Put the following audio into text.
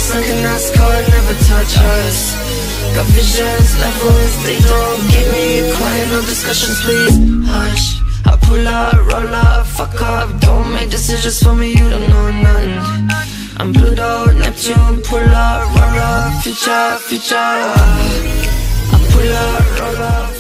like a NASCAR, never touch us. Got visions, levels, they don't get me quiet, no discussions, please, hush. I pull up, roll up, fuck up, don't make decisions for me, you don't know nothing. I'm Pluto, Neptune, pull up, roll up, future, future. I pull up, roll up.